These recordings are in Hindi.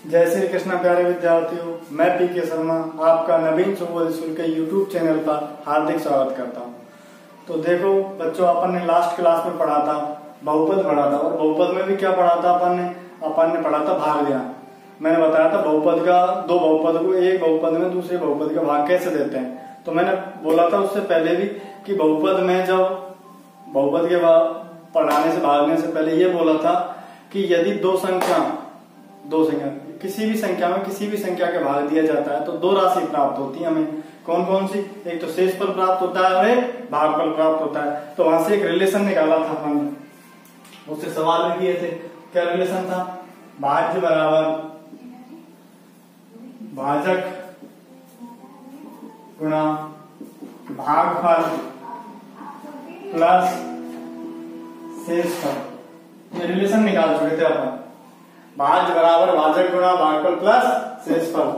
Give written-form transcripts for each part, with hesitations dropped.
जय श्री कृष्ण प्यारे विद्यार्थियों, मैं पीके शर्मा आपका नवीन सुबोध स्कूल के यूट्यूब चैनल पर हार्दिक स्वागत करता हूं। तो देखो बच्चों, अपन ने लास्ट क्लास में पढ़ा था, बहुपद पढ़ा था। और बहुपद में भी क्या पढ़ा था अपन ने पढ़ा था भाग ज्ञान। मैंने बताया था बहुपद का, दो बहुपद को एक बहुपद में दूसरे बहुपद का भाग कैसे देते हैं। तो मैंने बोला था उससे पहले भी कि बहुपद में जब बहुपद के पढ़ाने से भागने से पहले ये बोला था कि यदि दो संख्या किसी भी संख्या के भाग दिया जाता है तो दो राशि प्राप्त होती है हमें। कौन कौन सी? एक तो शेष फल प्राप्त होता है और एक भागफल प्राप्त होता है। तो वहां से एक रिलेशन निकाला था अपन ने, उससे सवाल भी किए थे। क्या रिलेशन था? भाज्य बराबर भाजक गुणा भागफल प्लस शेष फल। ये रिलेशन निकाल चुके थे अपन। भाज्य बराबर भाजक गुणा भागफल प्लस शेषफल।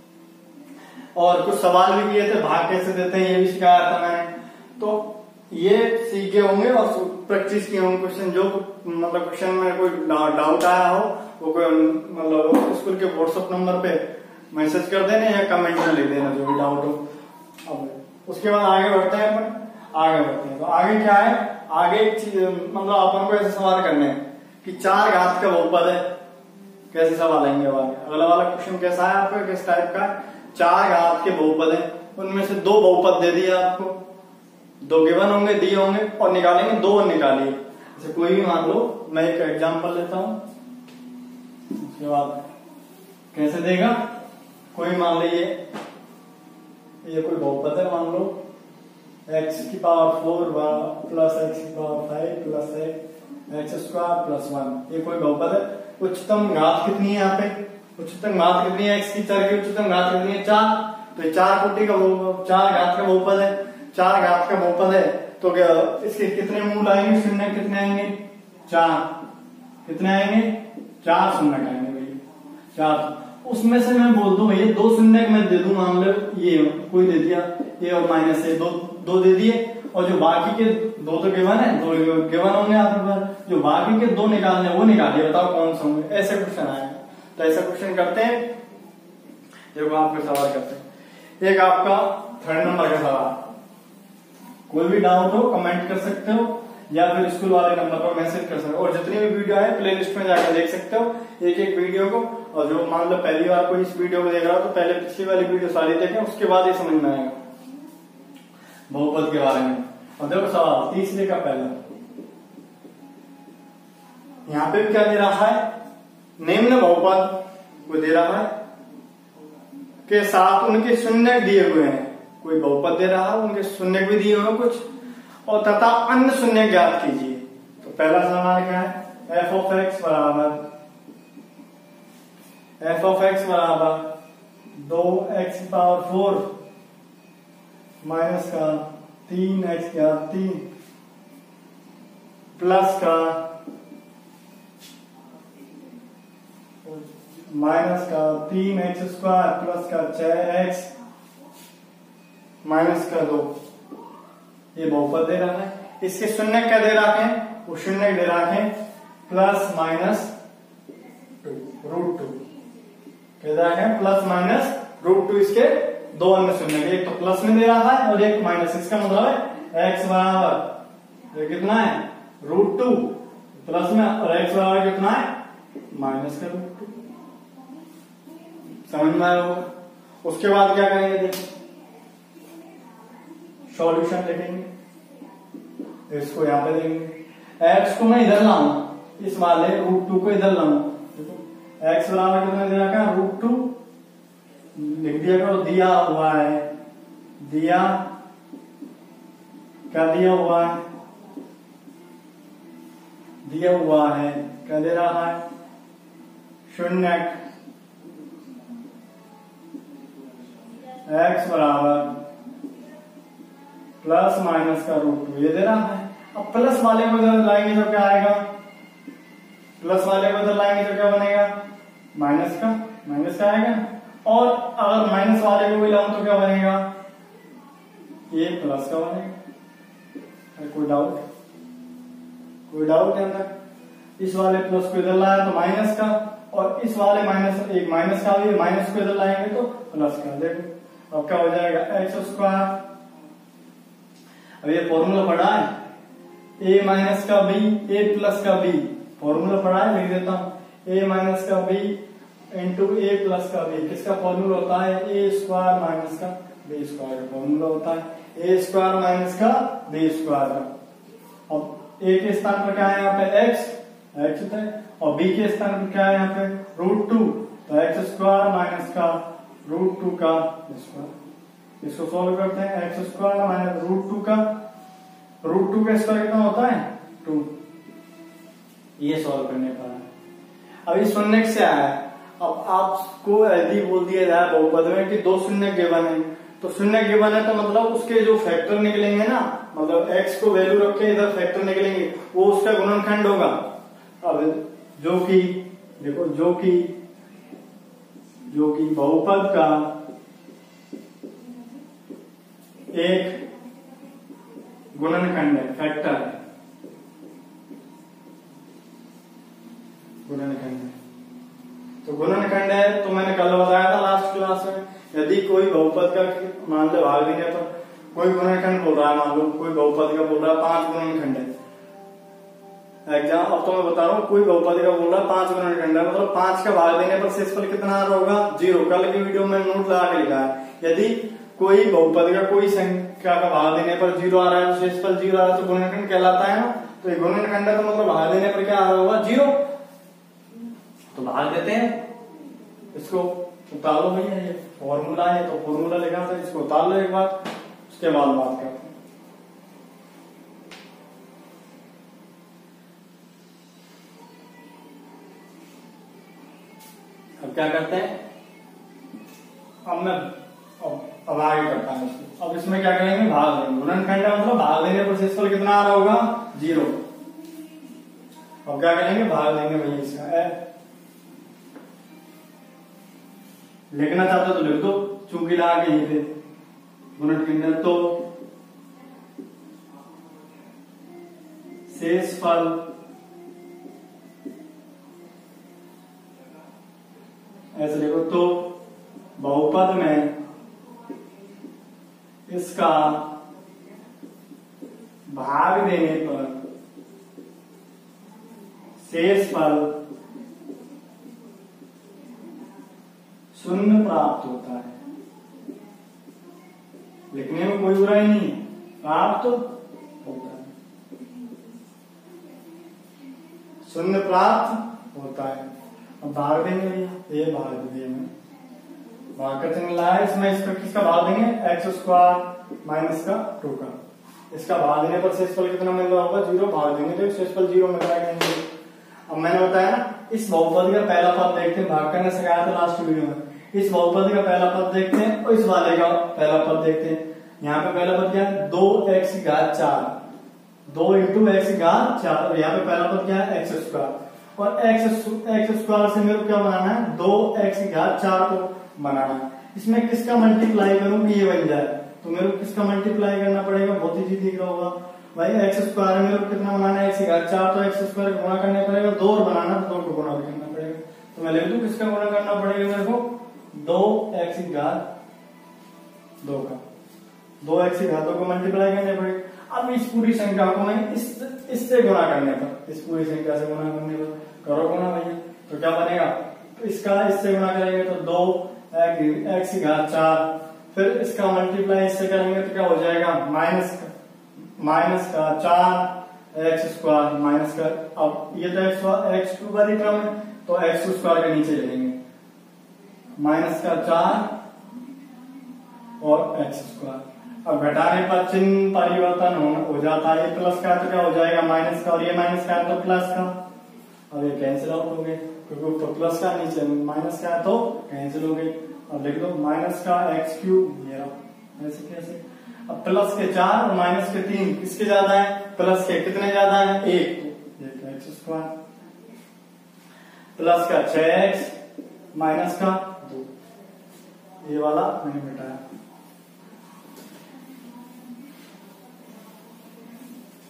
और कुछ सवाल भी किए थे, भाग कैसे देते हैं ये भी सिखाया था मैंने। तो ये सीखे होंगे और प्रैक्टिस किए होंगे क्वेश्चन। जो मतलब क्वेश्चन में कोई डाउट आया हो वो कोई मतलब स्कूल के व्हाट्सएप नंबर पे मैसेज कर देना या कमेंट में लिख देना जो भी डाउट हो। अब उसके बाद आगे बढ़ते हैं तो आगे क्या है? आगे मतलब अपन को ऐसे सवाल करने हैं कि 4 घात का बहुपद है। कैसे सवाल आएंगे? अगला वाला क्वेश्चन कैसा है आपका, किस टाइप का? 4 घात के बहुपद है, उनमें से 2 बहुपद दे दिए आपको, 2 गिवन होंगे, दिए होंगे और निकालेंगे 2 और निकालिए। जैसे कोई भी मान लो, मैं एक एग्जांपल लेता हूं, उसके बाद कैसे देगा। कोई मान लीजिए ये कोई बहुपद है, मान लो x की पावर 4 प्लस x की power 5 plus x square plus 1। ये कोई बहुपद है। उच्चतम घात कितनी है यहाँ पे? उच्चतम घात कितनी है? x की 4 की उच्चतम घात कितनी है? 4। तो 4 कोटि का 4 घात का बहुपद है। 4 घात का बहुपद है तो क्या इसके कितने मूल आएंगे? शून्य कितने आएंगे? 4। कितने आएंगे? 4 शून्य आएंगे भैया, 4। उसमें से मैं बोल दूं भैया 2 शून्य मैं दे दूं, मान लो ये कोई दे दिया, ये और माइनस है, 2 दे दिए। और जो बाकी के 2 तो गिवन है, 2 गिवन होंगे आपके पास, जो बाकी के 2 निकालने वो निकालिए, बताओ कौन से होंगे। ऐसे क्वेश्चन आए तो ऐसा क्वेश्चन करते हैं। देखो आपके सवाल करते हैं। एक आपका 3rd नंबर का सवाल, कोई भी डाउट हो कमेंट कर सकते हो या फिर स्कूल वाले नंबर पर मैसेज कर सकते हो। और जितनी भी वीडियो है प्लेलिस्ट में जाकर देख सकते हो एक एक वीडियो को। और जो मान लो पहली बार कोई इस वीडियो को देख रहा हो तो पहले पिछली वाली वीडियो सारी देखें, उसके बाद ही समझ में आएगा बहुपद के बारे में। और देखो सवाल तीसरे का पहला, यहाँ पे भी क्या दे रहा है? निम्न बहुपद को दे रहा है के साथ उनके शून्य दिए हुए हैं। कोई बहुपद दे रहा है, उनके शून्य भी दिए हुए कुछ, और तथा अन्य शून्य ज्ञात कीजिए। तो पहला सवाल क्या है? f of x बराबर 2x पावर 4 माइनस का 3x का 3 प्लस का माइनस का 3x स्क्वायर प्लस का 6x माइनस का 2। ये बहुपद दे रहा है। इसके शून्य क्या दे रखे हैं? वो शून्य दे रखे हैं प्लस माइनस √2। क्या दे रखे हैं? Plus minus √2। इसके 2 अन्य शून्य, एक तो प्लस में दे रहा है और एक माइनस। इसका मतलब है x बराबर कितना है? √2 प्लस में, और x बराबर कितना है? माइनस का √2। समझ में आया होगा। उसके बाद क्या करेंगे? देखिए सॉल्यूशन लिखेंगे, इसको यहां पे देंगे। x को मैं इधर लाऊं, इस वाले √2 को इधर लाऊं। x बराबर कितना दे रखा है? √2 लिख दिया करो। दिया हुआ है, क्या दिया हुआ है? दिया हुआ है क्या दे रहा है? शून्य। x बराबर प्लस माइनस का √2 ये दे रहा है। अब प्लस वाले को इधर लाएंगे तो क्या आएगा? प्लस वाले को इधर लाएंगे तो क्या बनेगा? माइनस का आएगा। और अगर माइनस वाले को भी लाऊं तो क्या बनेगा? ये प्लस का बनेगा। कोई डाउट है अंदर? इस वाले प्लस को इधर लाया तो माइनस का, और इस वाले माइनस एक माइनस का भी, माइनस को इधर लाएंगे तो प्लस का। देखो अब क्या हो जाएगा एक्स स्क्वायर। अब ये फॉर्मूला पढ़ा है a माइनस का b a प्लस का b, फॉर्मूला पढ़ा है, लिख देता हूं a माइनस का b इंटू a प्लस का b। किसका फॉर्मूला होता है a स्क्वायर माइनस का b स्क्वायर का फॉर्मूला होता है a स्क्वायर माइनस का b स्क्वायर का। अब a के स्थान पर क्या है यहाँ पे x है, और b के स्थान पर क्या है यहाँ पे √2, तो x स्क्वायर माइनस का √2 का स्क्वायर। इसको सॉल्व करते हैं एक्स स्क्वायर माइनस √2 का स्क्वायर कितना होता है 2। ये सॉल्व करने पर है। अब इस शून्य से आया है। अब आपको यदि बोल दिया जाए बहुपद में कि 2 शून्य गिवन है, तो शून्य गिवन है तो मतलब उसके जो फैक्टर निकलेंगे ना, मतलब x को वैल्यू रख के इधर फैक्टर निकलेंगे, वो उसका गुणनखंड होगा। अब जो कि देखो जो कि बहुपद का एक गुणनखंड है, फैक्टर है, गुणनखंड है। तो गुणनखंड है तो मैंने कल बताया था लास्ट क्लास में, यदि कोई बहुपद का मान लो भाग देने पर कोई गुणनखंड बोल रहा है, मान लो कोई बहुपद का बोल रहा है 5 गुणनखंड है एग्जाम। अब तो मैं बता रहा हूँ कोई बहुपद का बोल रहा है 5 गुणनखंड है, मतलब 5 का भाग देने पर शेषफल कितना आ रहा होगा 0। कल की वीडियो में नोट लगा के लिखा है, यदि कोई बहुपद का कोई संख्या का भाग देने पर 0 आ रहा है, शेषफल 0 आ रहा है तो गुणनखंड कहलाता है ना। तो ये गुणनखंड है तो मतलब भाग देने पर क्या आ रहा होगा 0, तो भाग देते हैं। इसको उतारो भैया, ये फॉर्मूला है तो फॉर्मूला लिखा था, इसको उतार लो एक बार, उसके बाद बात करते हैं। अब क्या करते हैं, अब आगे करता हूं इसको। अब इसमें क्या करेंगे भाग देंगे, गुणनखंड है मतलब भाग देने पर शेषफल कितना आ रहा होगा 0। अब क्या करेंगे भाग देंगे भैया इसका, लिखना चाहते तो लिख दो, चूंकि लगा के यहीं पे गुणनखंड तो शेषफल ऐसे लिखो, तो बहुपद में इसका भाग देने पर शेषफल 0 प्राप्त होता है। लिखने में कोई बुराई नहीं, प्राप्त होता है, 0 प्राप्त होता है। अब भाग देंगे भैया, ये भाग दिए में भाग का चिन्ह लाया, इसमें इसका किसका भाग देंगे एक्स स्क्वायर माइनस का 2 का। इसका भाग देने पर शेषफल कितना मिल रहा होगा 0, भाग देंगे तो शेषफल 0 मिल रहा है। अब मैंने बताया ना, इस बहुपद का पहला पद देखते हैं, भाग करने सिखाया था लास्ट वीडियो में। इस बहुपद का पहला पद देखते हैं और इस वाले का पहला पद देखते हैं। यहाँ पे पहला पद क्या है 2x की घात 4, 2 इंटू x की घात 4। और यहाँ पे पहला पद क्या है एक्स स्क्वायर, और एक्स स्क्वायर से मेरे को क्या बनाना है 2x की घात 4 को बनाना है। इसमें किसका मल्टीप्लाई करूं कि ये बन जाए, तो मेरे को किसका मल्टीप्लाई करना पड़ेगा, बहुत ही दिख रहा होगा भाई एक्स स्क्वायर मेरे को कितना बनाना है x की घात 4, तो एक्स स्क्वायर का गुणा करना पड़ेगा, 2 और बनाना तो 2 को गुणा भी करना पड़ेगा। तो मैं लिख दूं किसका गुणा करना पड़ेगा मेरे को 2x की घात 2 का, 2x की घातों को मल्टीप्लाई करने पड़ेगा। अब इस पूरी संख्या को मैं इससे गुणा करने पर, इस पूरी संख्या से गुणा करने पर करो गुणा भैया, तो क्या बनेगा, तो इसका इससे गुणा करेंगे तो 2x की घात 4, फिर इसका मल्टीप्लाई इससे करेंगे तो क्या हो जाएगा माइनस का 4x स्क्वायर माइनस का, अब ये तो x2 वाली क्रम है तो x2 स्क्वायर के नीचे लेंगे, माइनस का 4 और x स्क्वायर। अब घटाने पर चिन्ह परिवर्तन हो जाता है, ये प्लस का तो क्या हो जाएगा माइनस का, और ये माइनस का तो प्लस का। अब ये कैंसिल आउट हो गए क्योंकि ऊपर प्लस का नीचे माइनस का तो कैंसिल हो गए। अब लिख दो माइनस का x3, ऐसे कैसे। अब प्लस के 4 और माइनस के 3 किसके ज्यादा है, प्लस के कितने ज्यादा है 1, तो एक्स स्क्वायर प्लस का 6x माइनस का 2, ये वाला मैंने मिटाया।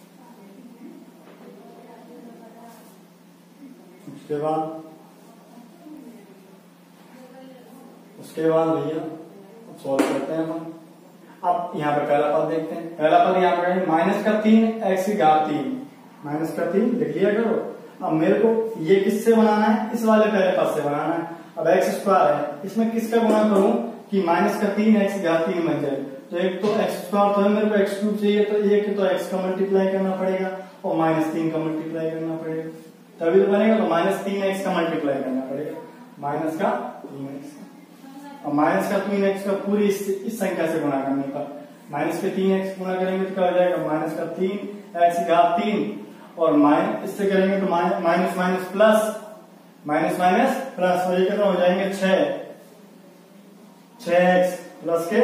उसके बाद उसके बाद भैया सॉल्व करते हैं हम। अब यहाँ पे पहला पद देखते हैं। पहला पद यहाँ पे माइनस का 3 एक्स की घात 3, माइनस का 3 लिख लिया करो। अब मेरे को ये किससे बनाना है, इस वाले पहले पद से बनाना है। अब एक्स स्क्वायर है, इसमें किसका गुणा करूं कि माइनस का 3 एक्स की घात 3 बन जाए। तो एक तो एक्स स्क्वायर तो है, मेरे को एक्स क्यूब चाहिए, तो एक तो एक्स का मल्टीप्लाई करना पड़ेगा और -3 का मल्टीप्लाई करना पड़ेगा, तभी तो बनेगा। तो -3x का मल्टीप्लाई करना पड़ेगा, माइनस का 3x और माइनस का 3x का पूरी इस संख्या से गुणा करने पर माइनस के 3x गुणा करेंगे तो क्या हो जाएगा, माइनस का 3x की घात 3 और माइनस इससे करेंगे तो minus minus plus, minus minus plus, और ये कितना हो जाएंगे 6x प्लस के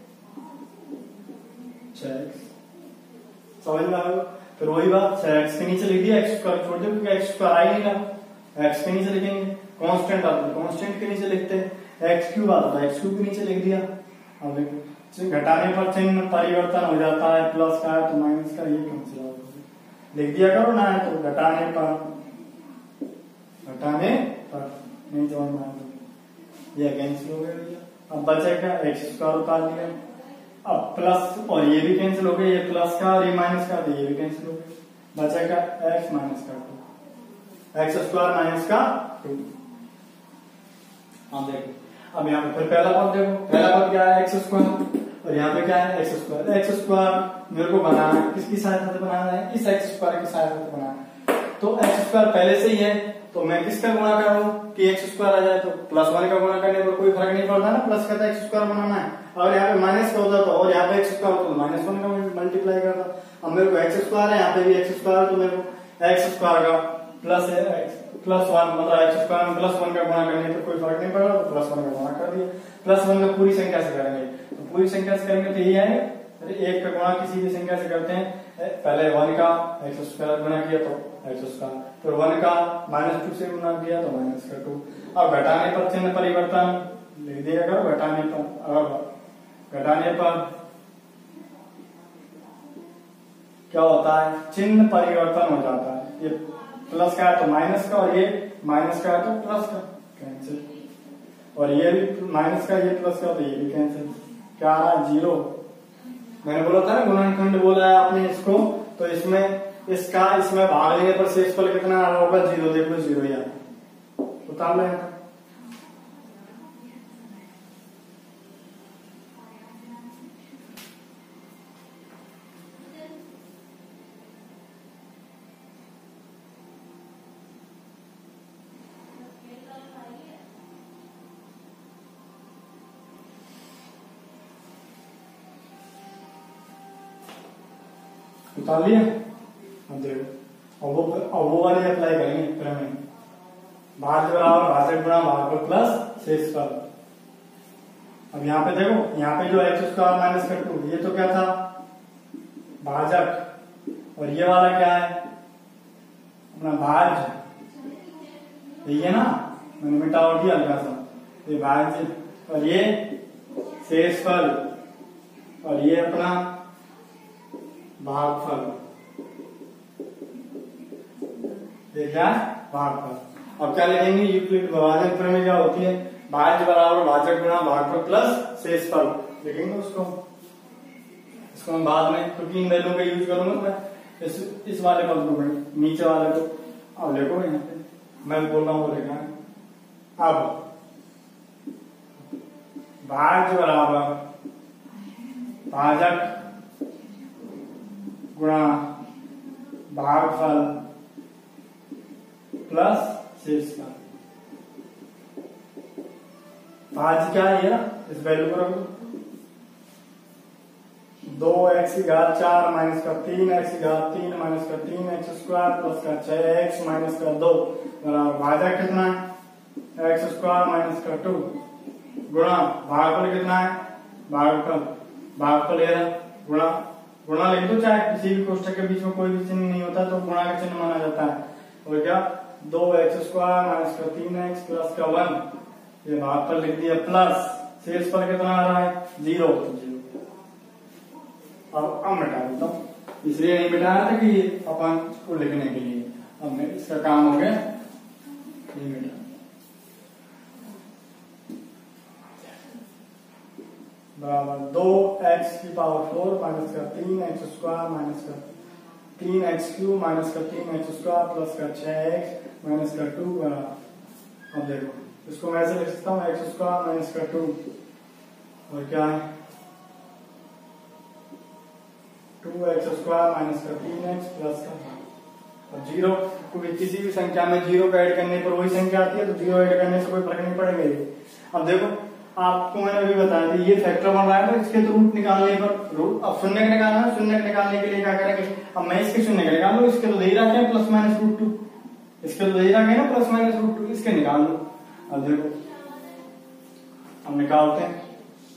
6x। समझ में आ गया। फिर वही बात 6x के नीचे लिख दिया, एक्स स्क्वायर छोड़ दिया क्योंकि एक्स स्क्वायर आ ही नहीं रहा। एक्स के नीचे लिखेंगे, कांस्टेंट आता है कांस्टेंट के नीचे लिखते हैं, एक्स क्यूब आता है एक्स क्यूब के नीचे लिख दिया। अब देखो घटाने पर चिन्ह परिवर्तन हो जाता है, प्लस का है तो माइनस का, ये कैंसिल हो लिख दिया करो ना, है तो घटाने पर नहीं समझ में आया, ये कैंसिल हो गया भैया। अब बचेगा एक्स स्क्वायर उतार दिया, अब प्लस और ये भी कैंसिल हो गया, ये प्लस का और ये माइनस का, तो ये भी कैंसिल हो गया, बचेगा एक्स माइनस का 2, एक्स स्क्वायर माइनस का 2। अब देखो, अब यहाँ पे फिर पहला पद देखो, पहला पद क्या है एक्स स्क्वायर और यहाँ पे क्या है एक्स स्क्वायर। एक्स स्क्वायर मेरे को बनाना है, किसकी सहायता से बनाना है, इस एक्स स्क्वायर की सहायता से बनाना है। तो एक्स स्क्वायर पहले से ही है, तो मैं किसका गुणा कर रहा हूँ कि एक्स स्क्वायर आ जाए, तो +1 का गुणा करने पर कोई फर्क नहीं पड़ता ना, प्लस का तो एक्स स्क्वायर बनाना है, और यहाँ पे माइनस का होता था और यहाँ पे एक्स स्क्वायर होता तो -1 का मल्टीप्लाई करता। अब मेरे को एक्स स्क्वायर है, यहाँ पे भी एक्स स्क्वायर, तो मेरे को एक्स स्क्वायर का प्लस +1 मतलब एक्स स्क्वायर में +1 का गुणा करने पर कोई फर्क नहीं पड़ रहा, तो +1 का गुणा कर दिया। +1 का पूरी संख्या से करेंगे, तो पूरी संख्या से करेंगे तो यही है, एक का गुणा किसी भी संख्या से करते हैं, पहले 1 का एक्स स्क्वायर गुणा किया तो एक्स स्क्वायर, फिर 1 का -2 से गुणा किया तो माइनस का 2। अब घटाने पर चिन्ह परिवर्तन लिख दिया करो, घटाने पर क्या होता है, चिन्ह परिवर्तन हो जाता है, ये प्लस का है तो माइनस का और ये माइनस का है तो प्लस का, कैंसिल, और ये भी माइनस का ये प्लस का तो ये भी कैंसिल, क्या आ रहा है 0। मैंने बोला था ना गुणनखंड बोला है आपने इसको, तो इसमें इसमें भाग लेने पर शेषफल कितना आ रहा होगा 0, देखो 0 या उतार लें। उतार लिया। अब देखो अब वो वाले अप्लाई करेंगे प्रमेय, भाज्य बराबर भाजक गुणा भागफल प्लस शेषफल। अब यहाँ पे देखो, यहाँ पे जो एक्स स्क्वायर माइनस का 2 ये तो क्या था भाजक, और ये वाला क्या है अपना भाज्य, यही है ना, मैंने मिटावट दिया हल्का सा, ये भाज्य और ये शेषफल और ये अपना भागफल, ये क्या है भागफल। अब क्या लिखेंगे, यूक्लिड विभाजन प्रमेय क्या होती है, भाज्य बराबर भाजक गुणा भागफल प्लस शेषफल लिखेंगे उसको हम बाद में, क्योंकि इन वैल्यू का यूज करूंगा मैं इस वाले पद को, नीचे वाले को। अब देखो यहाँ पे मैं बोल रहा हूँ वो लिखा, अब भाज्य बराबर भाजक गुणा भागफल प्लस शेषफल। भाज्य क्या है ना, इस वैल्यू को रखो, 2x की घात 4 माइनस का 3x की घात 3 माइनस का 3x स्क्वायर प्लस का 6x माइनस का 2 बराबर भाजक कितना है x स्क्वायर माइनस का 2 गुणा भागफल कितना है भागफल गुणा गुणा लिख दो, चाहे किसी भी कोष्ठक के बीच में कोई भी चिन्ह नहीं होता तो गुणा का चिन्ह माना जाता है। और क्या 2x स्क्वायर माइनस का 3x प्लस का 1, ये भागफल लिख दिया प्लस शेषफल कितना आ रहा है 0। अब मिटा देता हूँ, इसलिए नहीं मिटाया था कि अपन को लिखने के लिए, अब इसका काम हो गया ये मिटा। बराबर 2x की पावर 4 माइनस का 3x² माइनस का 3x³ माइनस का 3x² प्लस का 6x माइनस का 2 बराबर। अब देखो इसको मैं ऐसे लिख सकता हूँ x² माइनस का 2 और क्या है 2x² माइनस का 3x प्लस का 0। कोई किसी भी संख्या में 0 का ऐड करने पर वही संख्या आती है, तो 0 ऐड करने से कोई फर्क नहीं पड़ेगा। अब देखो आपको मैंने अभी बताया था ये फैक्टर बन रहा है, तो इसके तो रूट निकालने पर रूट अब शून्य का निकालना है, शून्य का निकालने के लिए क्या करेंगे, अब मैं इसके शून्य का निकाल लूं, इसके तो दे ही रखे हैं प्लस माइनस रूट 2, इसके तो दे ही रखे हैं ना प्लस माइनस रूट 2, इसके निकाल लो। अब देखो अब निकालते हैं।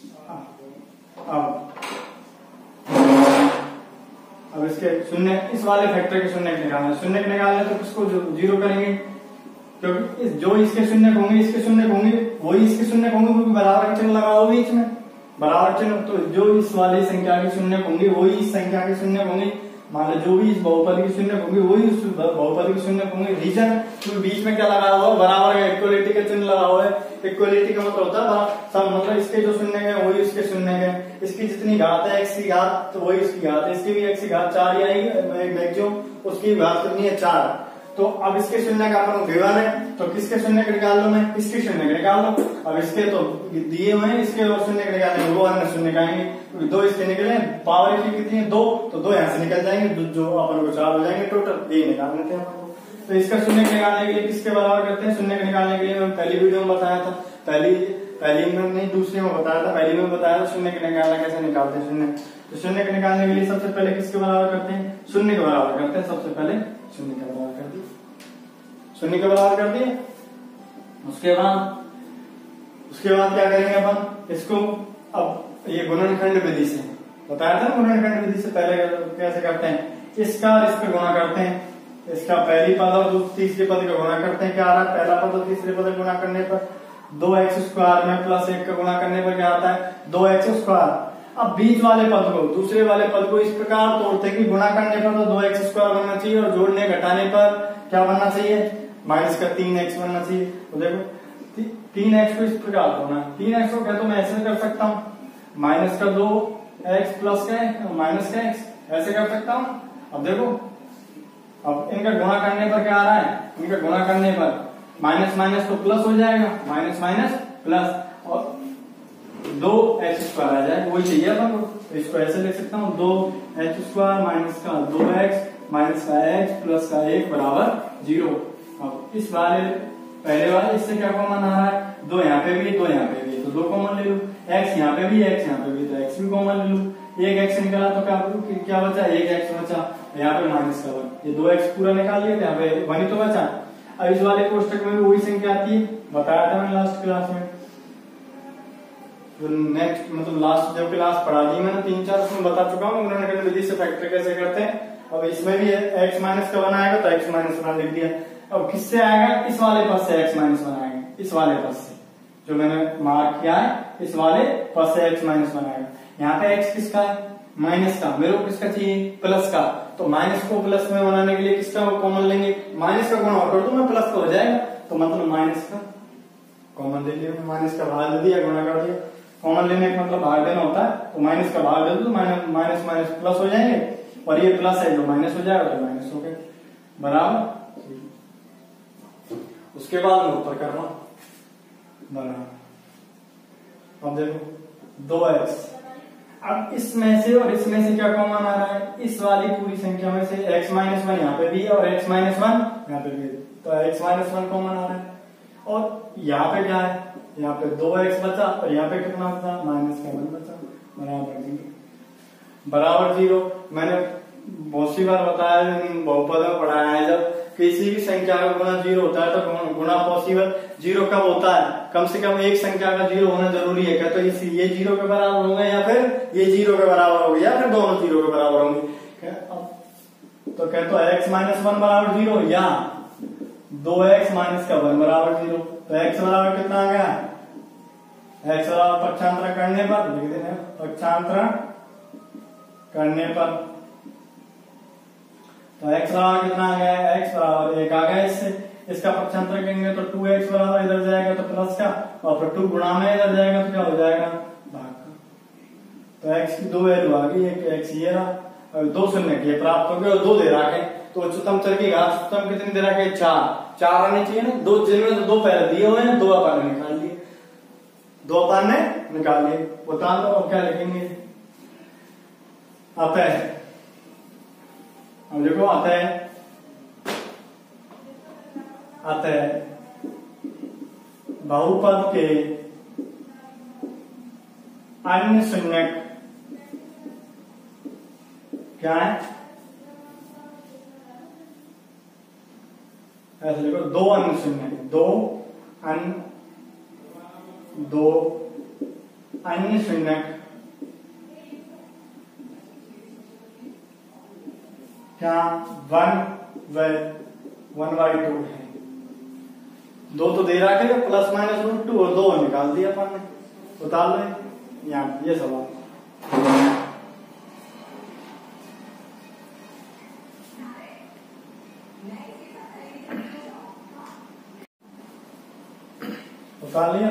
अब इसके शून्य इस वाले फैक्टर के शून्य निकालना है, शून्य निकालना है तो किसको 0 करेंगे, क्योंकि जो इसके शून्य होंगे इसके शून्य होंगे वही इसके शून्य होंगे, क्योंकि बराबर चिन्ह लगा हो बीच में बराबर चिन्ह, तो जो इस वाली संख्या के शून्य होंगे वही इस संख्या के शून्य होंगे। मान लो जो भी इस बहुपद के शून्य होंगे वही उस बहुपद के शून्य होंगे। रीजन क्योंकि बीच में क्या लगा हुआ है, बराबर का इक्वलिटी का चिन्ह लगा हुआ है। इक्वलिटी का मतलब होता है सब, मतलब इसके जो शून्य है वही उसके शून्य है, इसकी जितनी घात है x की घात तो वही उसकी घात है, इसकी भी x की घात 4 ही आएगी मैक्सिमम, उसकी घात कितनी है 4। तो अब इसके शून्य का अपन विभाजन है, तो किसके शून्य का निकाल लो, मैं इसके शून्य का निकाल लो। अब इसके तो दिए हुए हैं, इसके और शून्य का निकालेंगे, वो अन्य शून्य का आएंगे, क्योंकि 2 इसके निकले, पावर इसकी कितनी है 2, तो 2 यहाँ से निकल जाएंगे, जो अपन को 4 हो जाएंगे टोटल, ये निकाल लेते हैं अपन को। तो इसका शून्य का निकालने के लिए किसके बराबर करते हैं, शून्य का निकालने के लिए मैं पहली वीडियो में बताया था, पहली में नहीं दूसरी में बताया था, पहली में बताया था शून्य का निकालना कैसे निकालते हैं शून्य। तो शून्य का निकालने के लिए सबसे पहले किसके बराबर करते हैं, शून्य के बराबर करते हैं, सबसे पहले शून्य के बराबर कर दिए, शून्य के बराबर कर दिए। उसके बाद क्या करेंगे अपन इसको, अब ये गुणनखंड विधि से बताया था, गुणनखंड विधि से पहले कैसे करते हैं, इसका इस पे गुणा करते हैं, इसका पहली पद और तीसरे पद का गुणा करते हैं, क्या आ रहा है, पहला पद और तीसरे पद का गुणा करने पर 2x² में प्लस 1 का गुणा करने पर क्या आता है 2x²। अब बीच वाले पद को दूसरे वाले पद को इस प्रकार तोड़ते हैं कि गुणा करने पर तो 2x² बनना चाहिए और जोड़ने घटाने पर क्या बनना चाहिए, माइनस का 3x बनना चाहिए। तो देखो 3x को इस प्रकार तोड़ना, 3x को क्या तो मैं ऐसे कर सकता हूँ, माइनस का 2x प्लस का माइनस का x, ऐसे कर सकता हूँ। अब देखो अब इनका गुणा करने पर क्या आ रहा है, इनका गुणा करने पर माइनस माइनस तो प्लस हो जाएगा, माइनस माइनस प्लस और 2x² आ जाएगा, वही चाहिए अपन को। इसको ऐसे लिख सकता हूँ 2x² माइनस का 2x माइनस का x प्लस का 1 बराबर 0। अब इस वाले पहले वाले इससे क्या कॉमन आ रहा है, 2 यहाँ पे भी 2 यहाँ पे भी, तो 2 कॉमन ले लूं, x यहाँ पे भी x यहाँ पे भी, तो x भी कॉमन ले लूं, 1x निकला तो क्या बचा 1x बचा, यहाँ पे माइनस का 1, ये 2x पूरा निकाल लिया, यहाँ पे 1 ही तो बचा। अब इस वाले कोष्टक में भी वही संख्या आती है, बताया था मैंने लास्ट क्लास में, नेक्स्ट मतलब लास्ट जो क्लास पढ़ा दी मैंने 3-4 उसमें बता चुका हूँ गुणनखंड विधि से फैक्टर कैसे करते हैं। अब इसमें भी x माइनस का 1 आएगा तो x माइनस 1 लिख दिया। अब किससे आएगा, इस वाले पद से x माइनस 1 आएगा, इस वाले पद से जो मैंने मार्क किया है, इस वाले पद से x माइनस 1 आएगा। यहाँ पे x किसका है, माइनस का, मेरे को किसका चाहिए प्लस का, तो माइनस को प्लस में बनाने के लिए किसका कॉमन लेंगे, माइनस का गुणा कर दूं मैं, प्लस का हो जाएगा, तो मतलब माइनस का कॉमन ले लिया, माइनस का भाग दे दिया, गुणा कर दिया। कॉमन लेने का मतलब भाग देना होता है, तो माइनस का भाग दे दो, माइनस माइनस प्लस हो जाएंगे, और ये प्लस है जो माइनस हो जाएगा, तो माइनस हो गया बराबर। उसके बाद मैं ऊपर कर रहा हूं बराबर। अब देखो 2x, अब इसमें से और इसमें से क्या कॉमन आ रहा है, इस वाली पूरी संख्या में से x माइनस 1 यहाँ पे भी है और x माइनस 1 यहाँ पे भी है, तो x माइनस 1 कॉमन आ रहा है। और यहाँ पे क्या है, यहाँ पे 2x बचा और यहाँ पे कितना बचा, माइनस का 1 बचा, बराबर 0। मैंने बहुत सी बार बताया, बहुपद में पढ़ाया है, जब किसी भी संख्या का गुणा 0 होता है तो गुणा पॉसिबल 0 कब होता है, कम से कम एक संख्या का 0 होना जरूरी है। क्या तो ये 0 के बराबर होंगे या फिर ये 0 के बराबर होंगे या फिर दोनों 0 के बराबर होंगे। तो क्या तो x माइनस 1 बराबर 0 या 2x माइनस का 1 बराबर 0, तो x बराबर कितना आ गया, x बराबर पक्षांतरण करने पर लिख देना, पक्षांतरण करने पर तो x बराबर कितना आ गया, x बराबर 1 आ गया। इससे इसका पक्षांतर करेंगे तो 2x बराबर इधर जाएगा तो प्लस का, और फिर 2 गुणा में इधर जाएगा तो क्या हो जाएगा भाग का। तो x की 2 वैल्यू आ गई, एक x ये रहा और 2 शून्य के प्राप्त हो गए और 2 दे रखे। तो उच्चतम चर की घात उच्चतम कितनी दे रखे? 4 आने चाहिए ना, 2 जिनमें तो 2 पहले दिए हुए हैं, 2 अपन ने निकाल लिए, 2 अपन ने निकाल लिए। बता दो अब क्या लिखेंगे? अतः, अब देखो अतः बहुपद के अन्य शून्यक क्या है? ऐसे लिखो, 2 अन्य शून्यक, 2 अन्य शून्यक क्या 1/2 है। 2 तो दे रहा है प्लस माइनस √2 और 2 निकाल दिया अपन ने। बता लो यहाँ ये सवाल। बता लिया।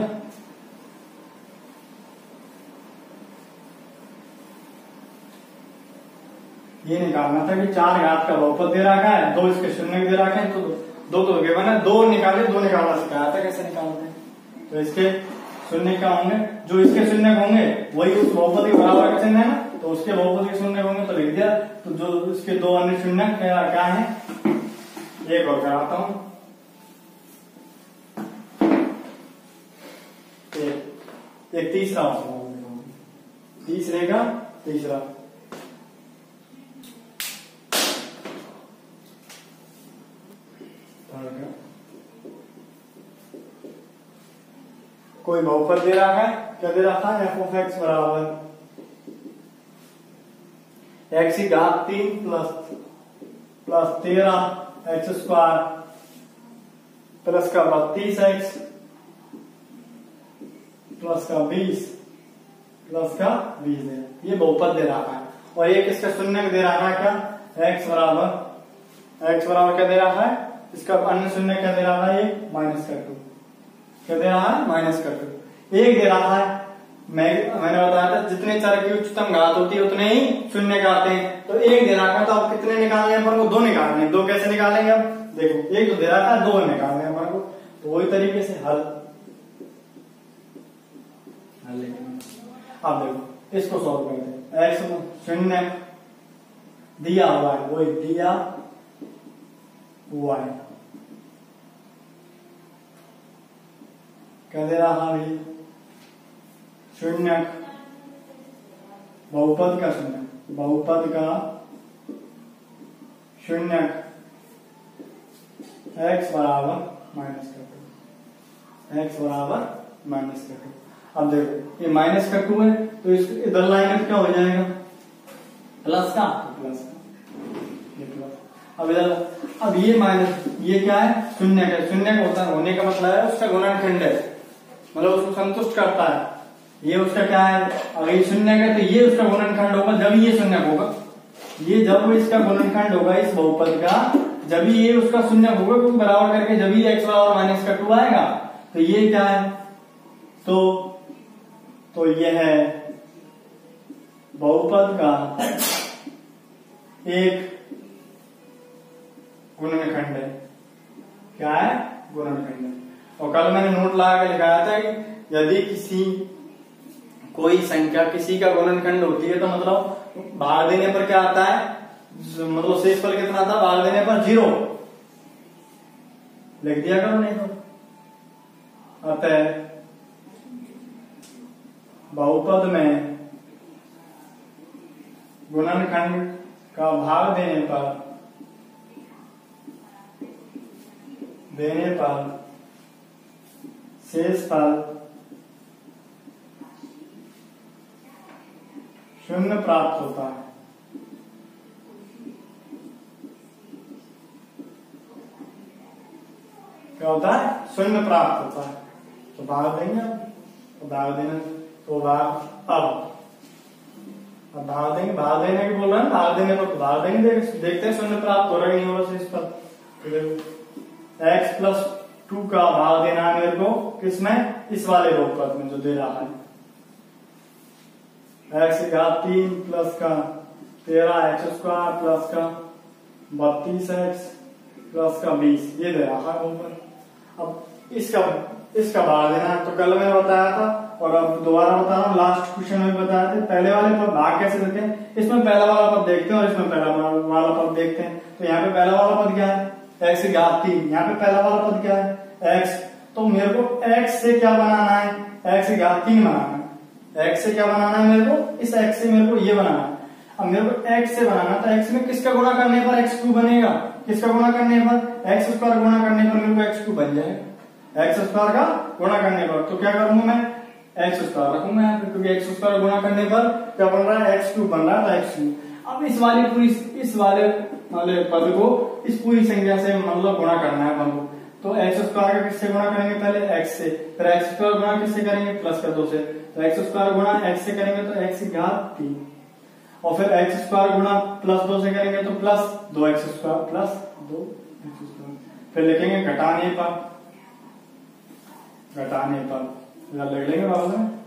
ये निकालना था कि 4 घात का बहुपद दे रखा है, 2 इसके शून्य दे रखे हैं, तो 2 तो गिवन है, 2 निकाले, 2 निकालना सिखाया था कैसे निकालते हैं। तो इसके शून्य क्या होंगे? जो इसके शून्य होंगे वही उस बहुपद के बराबर का चिन्ह है ना, तो उसके बहुपद के शून्य होंगे तो लिख दिया। तो जो इसके 2 अन्य शून्य क्या है? एक और कराता हूं, एक तीसरा तीसरे का तीसरा। कोई बहुपद दे रहा है, क्या दे रहा था? f(x) बराबर x की घात 3 प्लस 13x² प्लस का 32x प्लस का 20 प्लस का 20 है। ये बहुपद दे रहा है। और एक इसका शून्य दे रहा है क्या? x बराबर क्या दे रहा है? इसका अन्य शून्य क्या दे रहा है? ये -2 क्या दे रहा है? -2 एक दे रहा है। मैंने बताया था जितने चर की उच्चतम घात होती है उतने ही शून्य का आते हैं। तो एक दे रखा है, तो अब कितने निकालने हैं अपन को? 2 निकालने हैं। 2 कैसे निकालेंगे? अब देखो, एक तो दे रहा था, 2 निकालने हैं अपन को। तो वही तरीके से हल लेंगे। अब देखो इसको सॉल्व करते हैं। x शून्य दिया हुआ है, वही दिया हुआ है, क्या दे रहा है? शून्यक बहुपद का शून्यक x बराबर -2। अब देखो ये -2 है, तो इस इधर लाइन क्या हो जाएगा? प्लस का, ये प्लस। अब इधर, अब ये माइनस, ये क्या है? शून्य का। शून्य का होता है, होने का मतलब है उसका गुणनखंड है, मतलब उसको संतुष्ट करता है। ये उसका क्या है? अगर ये शून्य है तो ये उसका गुणनखंड होगा जब ये शून्य होगा। ये जब इसका गुणनखंड होगा इस बहुपद का, जब ये उसका शून्य होगा, क्योंकि बराबर करके जब ये x बराबर -2 आएगा, तो ये क्या है? तो ये है बहुपद का एक गुणनखंड है। क्या है? गुणनखंड है। और कल मैंने नोट लगा के लिखाया था कि यदि कोई संख्या किसी का गुणनखंड होती है तो मतलब भाग देने पर क्या आता है? मतलब शेषफल कितना आता है? भाग देने पर 0 लिख दिया करो, नहीं तो। अतः बहुपद में गुणनखंड का भाग देने पर शेषफल 0 प्राप्त होता है। क्या होता है? 0 प्राप्त होता है। तो भाग देंगे, तो भाग देना, तो भाग अब भाग देंगे, भाग देने की बोल रहे हैं, भाग देने पर तो भाग देंगे, देखते हैं 0 प्राप्त हो रहा है नहीं हो रहा शेषफल। तो x+2 का भाग देना है मेरे को, किसमें? इस वाले बहुपद में जो दे रहा है। एक्स की घात 3 प्लस का 13 एक्स स्क्वायर प्लस का 32 एक्स प्लस का 20 ये दे रहा है ऊपर। अब इसका भाग देना है, तो कल मैं बताया था और अब दोबारा बता रहा हूँ, लास्ट क्वेश्चन में बताया था। पहले वाले पर भाग कैसे देते हैं, इसमें पहला वाला पद देखते हैं और इसमें पहला वाला पद देखते हैं। तो यहाँ पे पहला वाला पद क्या है, एक्स की घात 3, यहाँ पे पहला वाला पद क्या है एक्स। तो मेरे को एक्स से क्या बनाना है, एक्स की घात 3 बनाना है। एक्स से क्या बनाना है मेरे को, इस एक्स से मेरे को ये बनाना है। अब मेरे को एक्स से बनाना, तो एक्स में किसका गुणा करने पर एक्स क्यूब बनेगा, किसका गुणा करने पर, एक्स स्क्वायर गुणा करने पर मेरे को एक्स क्यूब बन जाएगा। एक्स स्क्वायर का गुणा करने पर तो क्या करूंगा मैं, एक्स स्क्वायर रखूंगा यहाँ पे, क्योंकि एक्स स्क्वायर गुणा करने पर क्या बन रहा है, एक्स क्यूब बन रहा है, तो एक्स क्यूब। अब इस वाले पद को इस पूरी संख्या से मतलब गुणा करना है अपन को। तो एक्स स्क्वायर का किससे गुणा करेंगे, पहले एक्स से, फिर एक्स स्क्वायर गुणा किससे करेंगे, प्लस का 2 से। तो एक्स स्क्वायर गुणा एक्स से करेंगे तो एक्स की घात 3, और फिर एक्स स्क्वायर गुणा प्लस 2 से करेंगे तो plus 2 x square plus 2 x square. फिर लिखेंगे घटाने पर लिख लेंगे बाबू में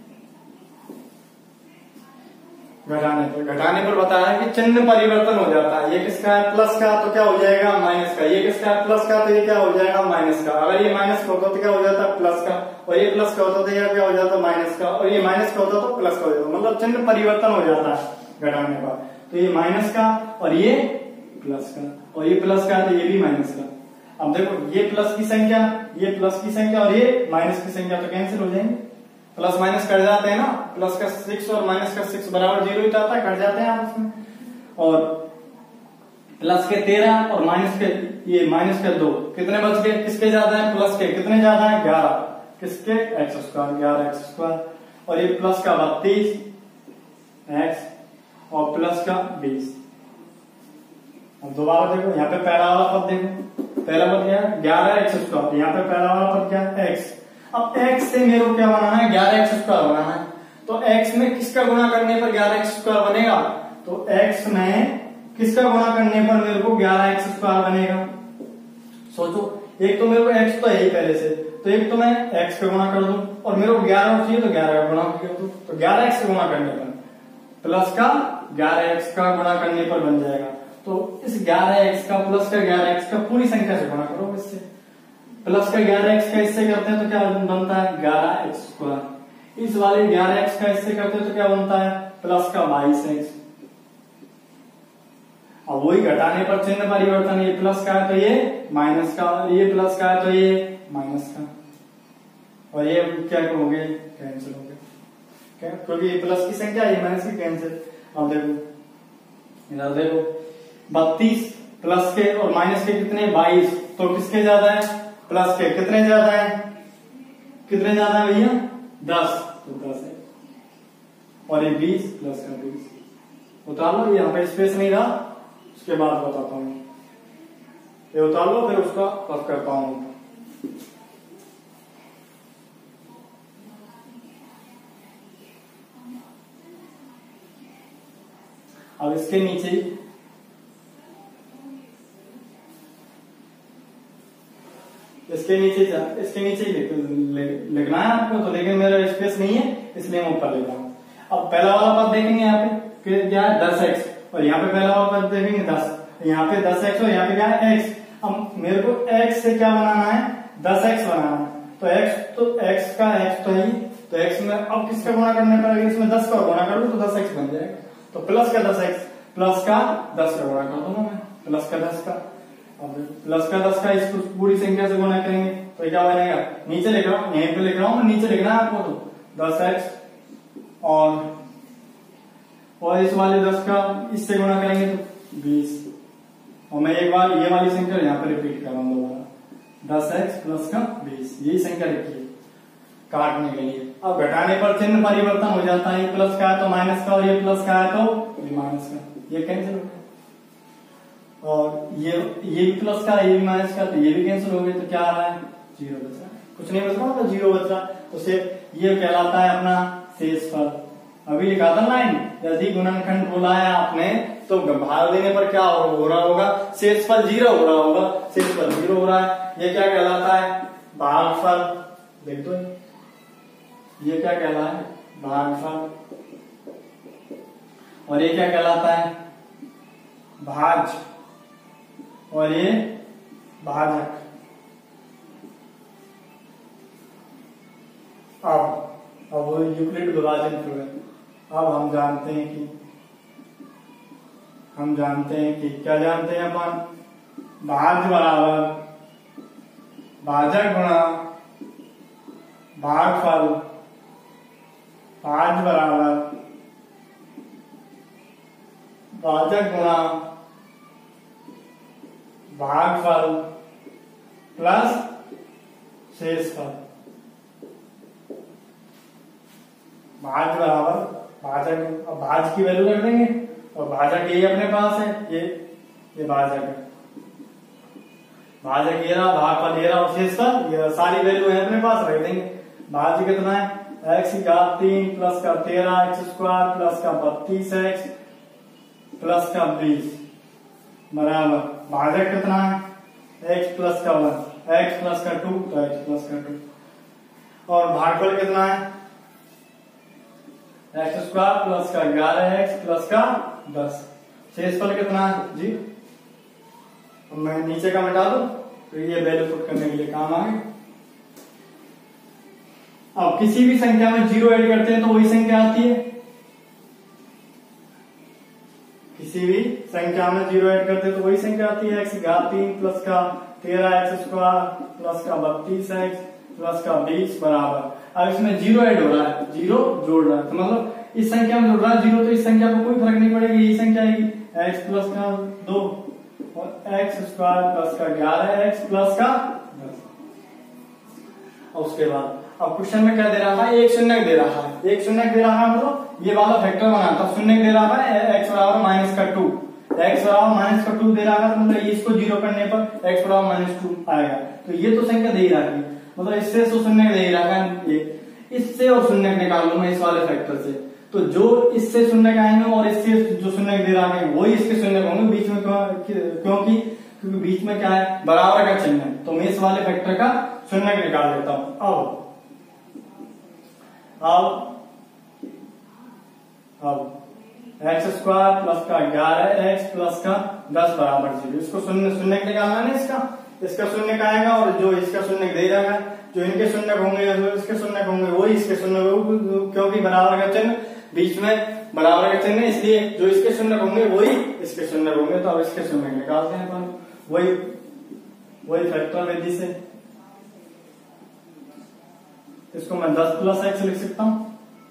घटाने पर बताया कि चिन्ह परिवर्तन हो जाता है। ये किसका है, प्लस का, तो क्या हो जाएगा माइनस का। ये किसका है, प्लस का, तो ये क्या हो जाएगा माइनस का। अगर ये माइनस का होता तो क्या हो जाता प्लस का, और ये प्लस का होता तो ये क्या हो जाता माइनस का, और ये माइनस का होता तो प्लस का हो जाता। मतलब चिन्ह परिवर्तन हो जाता है घटाने पर। तो ये माइनस का और ये प्लस का, और ये प्लस का तो ये भी माइनस का। अब देखो ये प्लस की संख्या, ये प्लस की संख्या और ये माइनस की संख्या तो कैंसिल हो जाएंगे, प्लस माइनस कट जाते हैं ना। प्लस का 6 और माइनस का 6 बराबर 0 ही आता है, कट जाते हैं आपस में। और प्लस के 13 और माइनस के ये माइनस के 2 कितने बच गए, किसके ज्यादा है, प्लस के कितने ज्यादा है 11, किसके एक्स स्क्वायर 11 एक्स स्क्वायर। और ये प्लस का 32 एक्स और प्लस का 20। अब दोबारा देखो, यहाँ पे पहला वाला पद देखो, पहला पद क्या है 11 एक्स स्क्वायर, यहाँ पे पहला वाला पद क्या है एक्स। अब x से मेरे को क्या बनाना है, 11 एक्स स्क्वायर बनाना है। तो x में किसका गुणा करने पर 11 एक्स स्क्वायर बनेगा, तो x में किसका गुणा करने पर मेरे को 11 एक्स स्क्वायर बनेगा। सोचो, एक तो मेरे को x तो है ही पहले से, तो एक तो मैं x का गुणा कर दूं, और मेरे को 11 चाहिए तो 11 का गुणा कर दूं। तो 11 एक्स का गुणा करने पर प्लस का 11 एक्स का गुणा करने पर बन जाएगा। तो इस 11 एक्स का प्लस का 11 एक्स का पूरी संख्या से गुणा करो इससे। प्लस का 11 एक्स का इससे करते हैं तो क्या बनता है 11 एक्स स्क्वायर। इस वाले 11 एक्स का इससे करते हैं तो क्या बनता है प्लस का 22 एक्स। अब वही घटाने पर चिन्ह परिवर्तन, ये प्लस का है तो ये माइनस का, ये प्लस का है तो ये माइनस का, और ये क्या करोगे कैंसिल हो गए, क्योंकि ये प्लस की संख्या ये माइनस की कैंसिल। अब देखो इधर देखो 32 प्लस के और माइनस के कितने 22, तो किसके ज्यादा है, प्लस के कितने ज्यादा है, कितने ज्यादा है भैया 10, तो 10 है। और ये 20 प्लस का 20 उतार लो, यहाँ पे स्पेस नहीं रहा, उसके बाद बताता हूँ। ये उतार लो फिर उसका रफ करता हूँ। अब इसके नीचे ही लिखना है आपको, तो लेकिन मेरा स्पेस नहीं है इसलिए मैं ऊपर लिखा हूँ। अब पहला वाला पद देखेंगे यहाँ पे क्या है 10x, और यहाँ पे पहला वाला पद देखेंगे 10, यहाँ पे 10x और यहाँ पे क्या है x। अब मेरे को x से क्या बनाना है 10x बनाना है, तो x का x तो है ही, तो x में अब किसका गुणा करने पर, अगर इसमें 10 का गुणा कर लूं तो 10x बन जाएगा। तो प्लस का 10x प्लस का 10 का गुणा कर दूंगा मैं, प्लस का 10 का। अब प्लस का 10 का इसको पूरी संख्या से गुणा करेंगे तो क्या बनेगा, नीचे लिख रहा हूँ, यहीं पे लिख रहा हूँ, नीचे लिखना है आपको। तो 10x और इस वाले 10 का इससे गुणा करेंगे तो 20, और मैं एक बार ये वाली संख्या यहाँ पे रिपीट कर रहा हूँ दोबारा, 10x प्लस का 20, यही संख्या लिखी है काटने के लिए। अब घटाने पर चिन्ह परिवर्तन हो जाता है, ये प्लस का है तो माइनस का, और ये प्लस का है तो ये माइनस का, ये कैंसिल हो गया। और ये भी प्लस का, ये भी माइनस का, तो ये भी कैंसिल हो गए। तो क्या आ रहा है 0 बच रहा है, कुछ नहीं बच रहा, तो 0 बच रहा। तो ये कहलाता है अपना शेषफल। अभी लिखा था लाइन, यदि गुणनखंड बोला है आपने तो भाग देने पर क्या हो रहा होगा, शेषफल 0 हो रहा होगा, शेषफल 0 हो रहा है। ये क्या कहलाता है भागफल, देख दो ये क्या कहलाता है भागफल। और ये क्या कहलाता है, भाज्य, और ये भाजक। अब वो यूक्लिड विभाजन प्रमेय। अब हम जानते हैं कि क्या जानते हैं अपन, भाज्य बराबर भाजक गुणा भागफल, भाज्य बराबर भाजक गुणा भागफल प्लस शेषफल। भाज्य बराबर भाजक, अब भाज्य की वैल्यू रख देंगे और भाजक ये अपने पास है, ये भाजक है, भाजक ये रहा, भागफल ये रहा और शेषफल ये सारी वैल्यू है अपने पास, रख देंगे। भाज्य कितना है, x की घात 3 प्लस का 13 x स्क्वायर प्लस का 32x प्लस का 20 बराबर भाजक कितना है, x प्लस का 1, x प्लस का 2 तो x प्लस का 2, और भागफल कितना है, x स्क्वायर प्लस का 11x प्लस का 10। शेषफल कितना है जी, मैं नीचे का मिटा दूं तो ये वैल्यू पुट करने के लिए काम आए। अब किसी भी संख्या में 0 ऐड करते हैं तो वही संख्या आती है, किसी भी संख्या में 0 ऐड करते हैं तो वही संख्या आती है। x घात 3 प्लस का 13x स्क्वायर प्लस का 32x प्लस का 20 बराबर, अब इसमें 0 ऐड हो रहा है, 0 जोड़ रहा है, तो मतलब इस संख्या में जोड़ रहा है 0, तो इस संख्या को कोई फर्क नहीं पड़ेगा, यही संख्या आएगी, x प्लस का 2 और x स्क्वायर प्लस का 11x प्लस का 10। और उसके बाद अब क्वेश्चन में क्या दे रहा था, एक शून्य दे रहा है, एक शून्य दे रहा है मतलब ये वाला फैक्टर बनाता, शून्य दे रहा है x बराबर माइनस का 2, x बराबर माइनस का 2 दे रहा है, मतलब इसको 0 करने पर x बराबर माइनस 2 आएगा, तो ये तो संख्या दे ही रहा है, मतलब इससे तो शून्य दे ही रहा है, ये इससे और शून्य निकाल लूंगा इस वाले फैक्टर से, तो जो इससे शून्य का आएंगे और इससे जो शून्य दे रहा है वही इसके शून्य होंगे, बीच में क्योंकि बीच में क्या है, बराबर का चिन्ह है, तो मैं इस वाले फैक्टर का शून्य निकाल देता हूं। अब x स्क्वायर प्लस का 11x प्लस का 10 बराबर 0, इसको शून्य निकालना है ना, इसका शून्य का आएगा और जो इसका शून्य दे रहेगा, जो इनके शून्य होंगे जो इसके शून्य होंगे वही इसके शून्य होंगे, क्योंकि बराबर का चिन्ह बीच में बराबर का चिन्ह, इसलिए जो इसके शून्य होंगे वही इसके शून्य होंगे, तो अब इसके शून्य निकालते हैं अपन वही फैक्टर विधि से। इसको मैं 10 प्लस एक्स लिख सकता हूँ,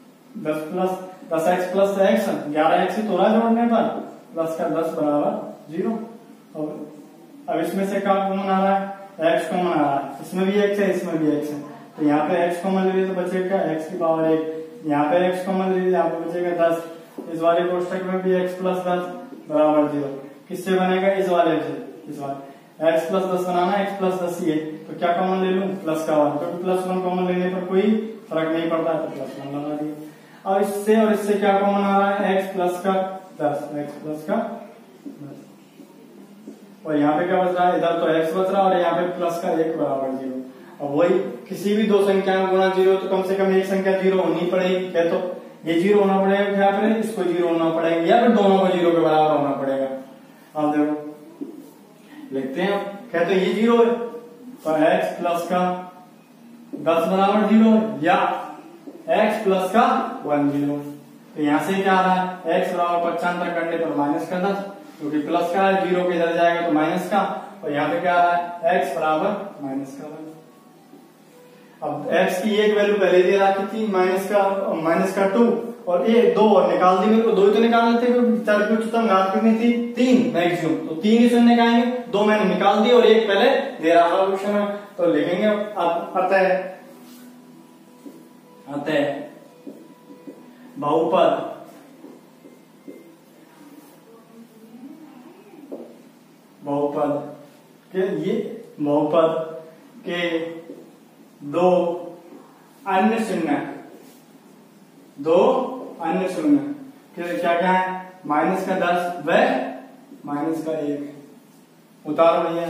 10x प्लस एक्स 11x ही तो रहा जोड़ने पर, प्लस का 10 बराबर 0। और अब इसमें से क्या कॉमन आ रहा है, x कॉमन आ रहा है, इसमें भी x है इसमें भी x है, तो यहाँ पे x कॉमन ले लिए तो बचेगा x की पावर 1, यहाँ पे x कॉमन ले लिए यहाँ पे बचेगा 10, इस वाले कोष्टक में भी x प्लस 10 बराबर 0, किससे बनेगा, इस वाले से, इस वाले x प्लस 10 बनाना, x प्लस 10 ही है, तो क्या कॉमन ले लूं, प्लस का 1, क्योंकि प्लस 1 कॉमन लेने पर कोई फर्क नहीं पड़ता है, तो प्लस 1 लगा दिए। और इससे क्या कॉमन आ रहा है, x प्लस का 10, x प्लस का 10, और यहाँ पे क्या बच रहा है, इधर तो x बच रहा है और यहाँ पे प्लस का 1 बराबर 0। और वही किसी भी दो संख्या में गुणा 0 तो कम से कम एक संख्या 0 होनी पड़ेगी, क्या तो ये 0 होना पड़ेगा, क्या फिर इसको 0 होना पड़ेगा, या फिर दोनों को 0 के बराबर होना पड़ेगा। अब देखो लिखते हैं, कहते हैं ये 0 है तो x प्लस का 10 बराबर 0 या x प्लस का 1 0, तो यहाँ से क्या आ रहा है, x बराबर पक्षांतर करने पर माइनस का 10, क्योंकि प्लस का है, 0 के इधर जाएगा तो माइनस का, और यहाँ पे क्या आ रहा है, x बराबर माइनस का 1। अब x की एक वैल्यू पहले दे रखी थी माइनस का 2 और ये 2 और निकाल दी, मेरे को 2 ही तो निकालने थे, चार की उच्चतम घात कितनी थी, 3 मैक्सिमम, तो 3 ही शून्य का आएंगे, 2 मैंने निकाल दी और एक पहले दे रहा था क्वेश्चन में, तो लिखेंगे अब अतः बहुपद के दो अन्य शून्य क्या क्या है, माइनस का 10 व माइनस का 1, उतारो भैया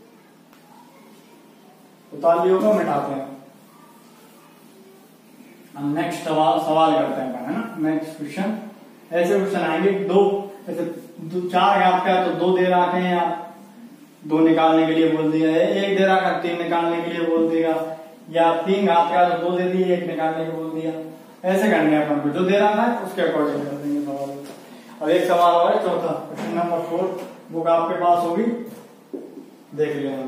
उतार लियो को मिटाते हैं। हम नेक्स्ट सवाल करते हैं, है ना। नेक्स्ट क्वेश्चन, ऐसे क्वेश्चन आएंगे दो, ऐसे चार यहाँ पे तो दो दे रखे हैं, आप दो निकालने के लिए बोल दिया है, एक दे रखा तीन निकालने के लिए बोल दिया, या तीन हाथ का तो दो दे दिए एक निकालने को बोल दिया। ऐसे करने अपन को जो दे रहा है उसके अकॉर्डिंग कर देंगे सवाल। और एक सवाल और है चौथा, क्वेश्चन नंबर 4, बुक आपके पास होगी, देख लेना।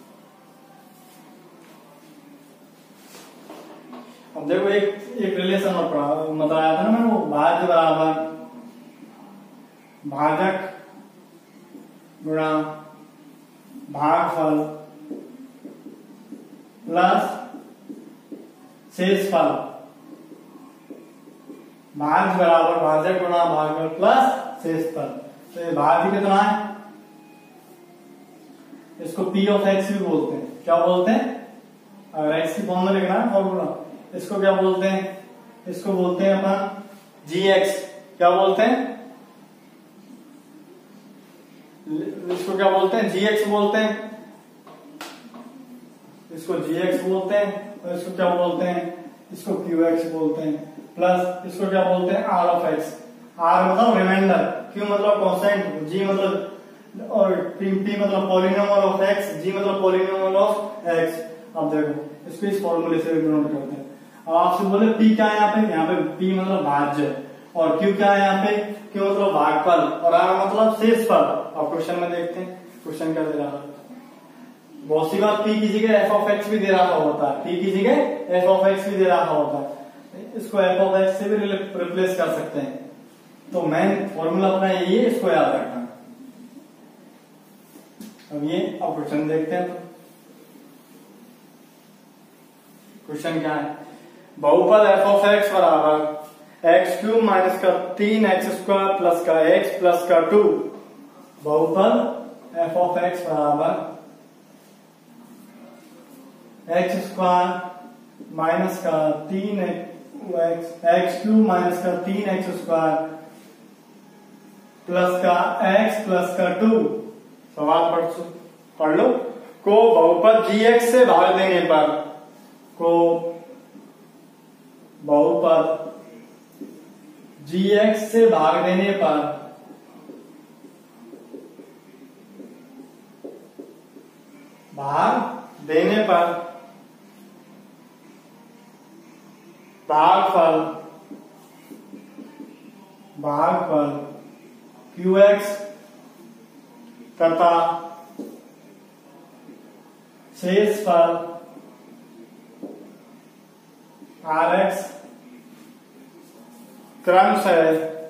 अब देखो एक रिलेशन और बताया था ना मैंने, वो भाज्य बराबर भाजक गुणा भागफल प्लस शेषफल। भाज्य बराबर भाजक गुणा भागफल प्लस शेषफल। तो ये भाज्य कितना है, इसको पी ऑफ एक्स भी बोलते हैं। क्या बोलते हैं, अगर एक्स की फॉर्म में लिखना है फॉर्मूला, इसको क्या बोलते हैं, इसको बोलते हैं अपन जी एक्स। क्या बोलते हैं, इसको क्या बोलते हैं, जी एक्स बोलते हैं, इसको जी एक्स बोलते हैं। और इसको क्या बोलते हैं, इसको क्यू एक्स बोलते हैं। प्लस इसको क्या बोलते हैं, आर ऑफ एक्स। आर मतलब रिमाइंडर, क्यू मतलब कॉन्स्टेंट, जी मतलब और पी मतलब पॉलिनोमियल ऑफ एक्स, जी मतलब पॉलिनोमियल ऑफ एक्स। अब देखो इसको इस फॉर्मूले से रिप्रेजेंट करते हैं। अब आपसे बोले पी क्या है यहाँ पे पी मतलब भाज्य, और क्यू क्या है यहाँ पे, क्यू मतलब भागफल, और आर मतलब शेषफल। अब क्वेश्चन में देखते हैं क्वेश्चन क्या दे रहा है। बहुत सी बार पी की जगह एफ ऑफ एक्स भी दे रहा होता है, पी की जगह एफ ऑफ एक्स भी दे रहा होता है, इसको एफ ऑफ एक्स से भी रिप्लेस कर सकते हैं। तो मेन फॉर्मूला अपना यही है, इसको याद रखना। अब अब क्वेश्चन देखते हैं। क्वेश्चन क्या है, बहुपद एफ ऑफ एक्स बराबर एक्स क्यूब माइनस का 3x² प्लस का x प्लस का 2। बहुपद एफ ऑफ एक्स बराबर x² माइनस का 3x क्यूब माइनस का 3x² प्लस का x प्लस का 2। सवाल पढ़ लो। को बहुपद gx से भाग देने पर, को बहुपद gx से भाग देने पर भागफल qx तथा शेषफल rx क्रमशः,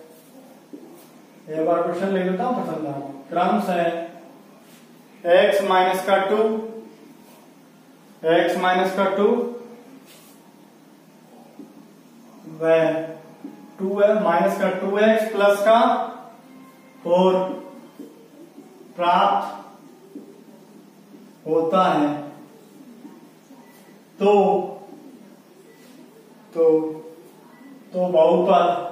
एक बार क्वेश्चन ले लेता हूं पसंद है, क्रमशः x माइनस का 2 व 2 माइनस का 2x प्लस का 4 प्राप्त होता है। तो बहुपद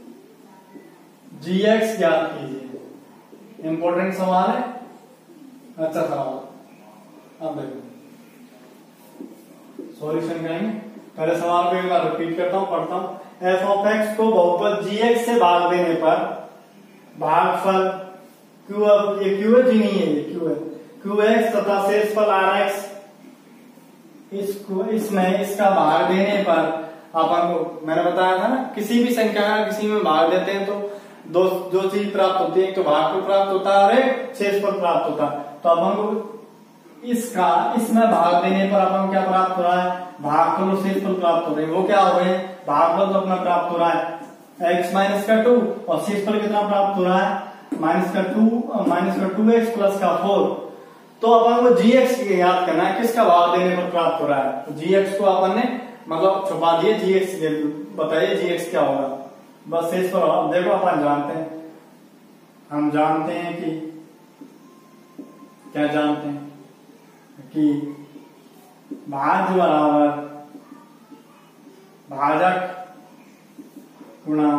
gx ज्ञात कीजिए। इंपॉर्टेंट सवाल है, अच्छा सवाल। अब देखो सॉल्यूशन करेंगे। पहले सवाल को एक बार रिपीट करता हूं, पढ़ता हूं। एफ ऑफ एक्स को बहुपद gx से भाग देने पर भागफल क्यू, अब ये क्यू है जी नहीं है, ये क्यू है, क्यू एक्स तथा शेषफल आर एक्स, इसमें इसका भाग देने पर अपन को मैंने बताया था ना, किसी भी संख्या का किसी में भाग देते हैं तो दो चीज प्राप्त होती है, एक तो भागफल प्राप्त होता है और एक शेषफल प्राप्त होता है। तो अपन को इसमें भाग देने पर अपन क्या प्राप्त हो रहा है, भागफल और शेषफल प्राप्त हो रहे हैं। वो क्या हो रहे हैं, भागफल तो अपना प्राप्त हो रहा है x माइनस का 2 और शेषफल कितना प्राप्त हो रहा है माइनस का 2x प्लस का 4। तो अपन को gx याद करना है, किसका भाग देने पर प्राप्त हो रहा है। तो gx को अपन ने मतलब छुपा दिए, gx बताइए gx क्या होगा, बस शेषफल। देखो अपन जानते हैं, हम जानते हैं कि क्या जानते हैं कि भाज्य बराबर भाजक गुणा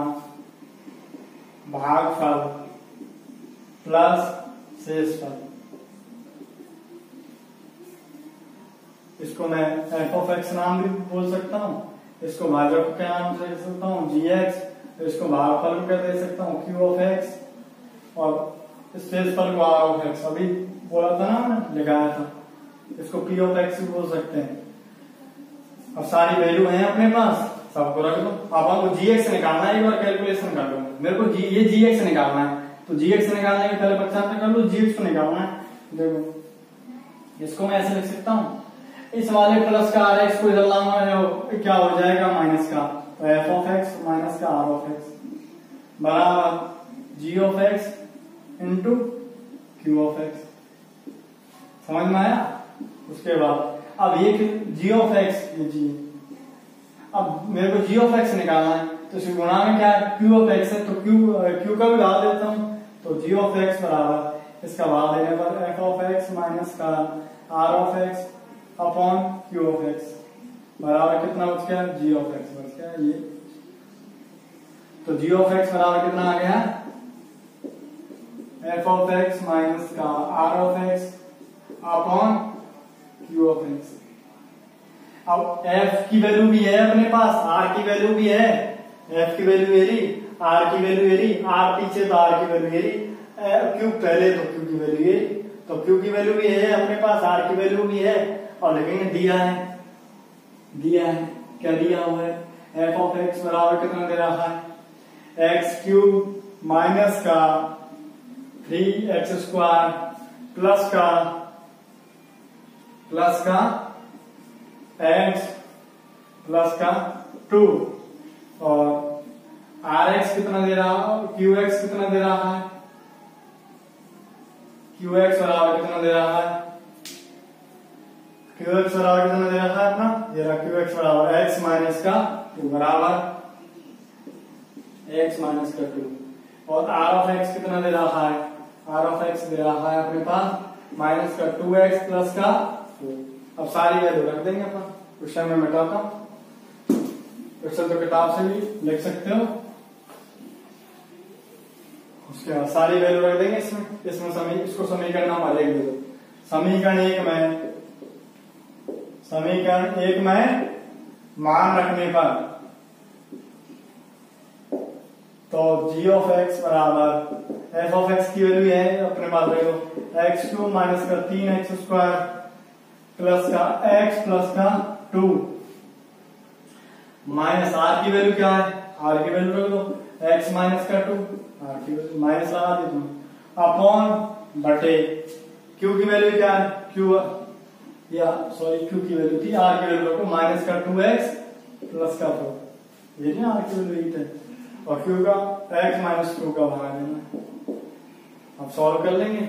भागफल प्लस शेषफल। इसको मैं एफ ऑफ एक्स नाम भी बोल सकता हूं, इसको भाजक को क्या नाम से दे सकता हूँ, gx, इसको भागफल को क्या दे सकता हूँ, q ऑफ x, और शेषफल को r ऑफ x। अभी बोला था ना, मैंने लिखाया था, इसको p ऑफ x भी बोल सकते हैं। अब सारी वैल्यू है अपने पास, सबको रख दो। अब आपको gx निकालना है, एक बार कैलकुलेशन कर लो। मेरे को ये gx निकालना है, तो gx निकालने के पहले पक्षांतर कर लो, gx को निकालना है। देखो इसको मैं ऐसे लिख सकता हूँ, इस वाले प्लस का rx को इधर लाना है, क्या हो जाएगा माइनस का, तो f ऑफ x माइनस का r ऑफ x बराबर g of x into q of x। समझ में आया? उसके बाद अब ये g ऑफ x, ये g, अब मेरे को g ऑफ x निकालना है, तो इसके गुणा में क्या है, q ऑफ x है, तो q का भी भाग देता हूं, तो g ऑफ x बराबर इसका भाग देने पर f ऑफ x माइनस का r of x upon q of x बराबर कितना बच गया, g ऑफ x बच गया ये। तो g ऑफ x बराबर कितना आ गया, f ऑफ x माइनस का r of x upon q of x। अब f की वैल्यू भी है अपने पास, r की वैल्यू भी है, f की वैल्यू ये रही, r की वैल्यू ये रही, r पीछे तो r की वैल्यू ये रही, q पहले तो q की वैल्यू ये, तो q की वैल्यू भी है अपने पास, r की वैल्यू भी है, और लिखेंगे दिया है, क्या दिया हुआ है, f ऑफ x बराबर कितना दे रहा है, x क्यूब माइनस का 3x स्क्वायर प्लस का x प्लस का 2, और rx कितना दे रहा है, qx कितना दे रहा है, qx बराबर कितना दे रहा है, qx बराबर कितना दे रहा है अपना, ये रहा qx बराबर x माइनस का 2 बराबर x माइनस का 2, और r ऑफ x कितना दे रहा है, r ऑफ x दे रहा है अपने पास माइनस का 2x प्लस का 4। अब सारी वैल्यू रख देंगे अपन, क्वेश्चन में मिटाता हूं, क्वेश्चन तो किताब से भी लिख सकते हो। उसके बाद सारी वैल्यू रख देंगे इसमें इसको समीकरण नंबर 1 दे दो। समीकरण एक में मान रखने पर तो g ऑफ x बराबर f ऑफ x की वैल्यू है अपने पास, देखो x क्यूब माइनस का 3x स्क्वायर प्लस का x प्लस का 2 माइनस r की वैल्यू क्या है, r की वैल्यू रख दो, x माइनस का 2, r की वैल्यू माइनस लगा दी तुम, अपॉन बटे q की वैल्यू क्या है, q की वैल्यू थी, r की वैल्यू रखो माइनस का 2x प्लस का 4, ये नहीं r की वैल्यू है, और q का x माइनस 2 का भाग देना। अब सॉल्व कर लेंगे,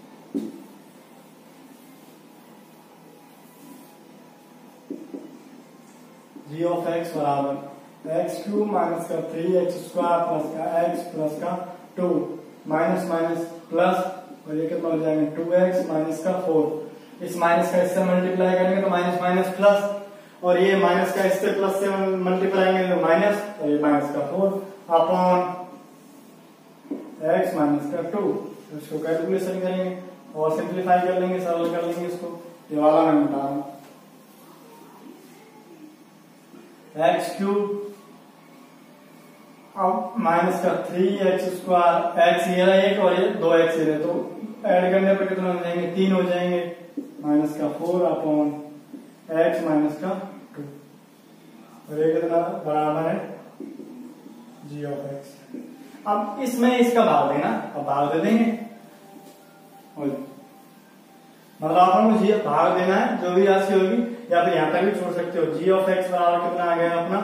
g ऑफ x बराबर x क्यूब माइनस का 3x स्क्वायर प्लस का x प्लस का 2 माइनस माइनस प्लस, और ये कितना हो जाएगा 2x माइनस का 4, इस माइनस का इससे मल्टीप्लाई करेंगे तो माइनस माइनस प्लस, और ये माइनस का इससे प्लस से मल्टीप्लाई करेंगे तो माइनस, और ये माइनस का 4 अपॉन x माइनस का 2। इसको कैलकुलेशन करेंगे और सिंप्लीफाई कर लेंगे, सरल कर लेंगे इसको, ये वाला मैं बता रहा हूं, x क्यूब अब माइनस का 3x स्क्वायर, x ये रहा एक और ये 2x ये रहे, तो ऐड करने पर कितना हो जाएंगे, 3 हो जाएंगे, माइनस का 4 अपॉन x माइनस का 2, और ये कितना बराबर है g ऑफ x। अब इसमें इसका भाग देना, अब भाग दे देंगे, मतलब आपको जी भाग देना है, जो भी राशि होगी, या फिर यहां तक भी छोड़ सकते हो। g ऑफ x बराबर कितना आ गया अपना,